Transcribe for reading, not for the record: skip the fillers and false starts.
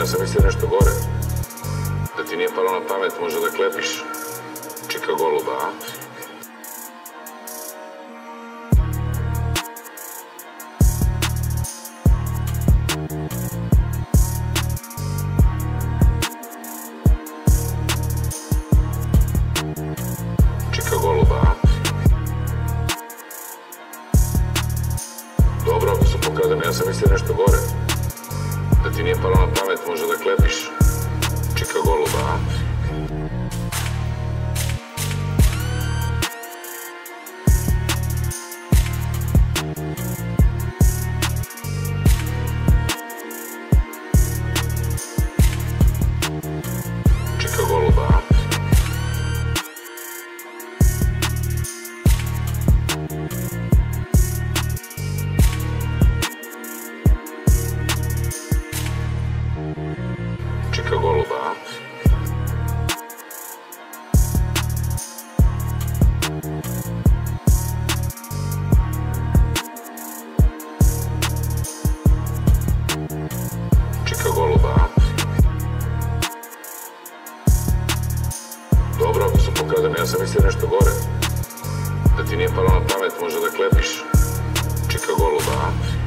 ja sam mislio nešto gore. Da ti nije palo na pamet možda da klepiš čika goluba, a? Čika goluba, a? Dobro, ako su pokradeni, ja sam mislio nešto gore. Da ti nije palo na pamet možda da klepiš čika goluba, a? Čika goluba, a? Čika goluba, a? Čika goluba, a? Dobro, ako su pokradeni, ja sam mislio nešto gore. Da ti nije palo na pamet možda da klepiš čika goluba, a?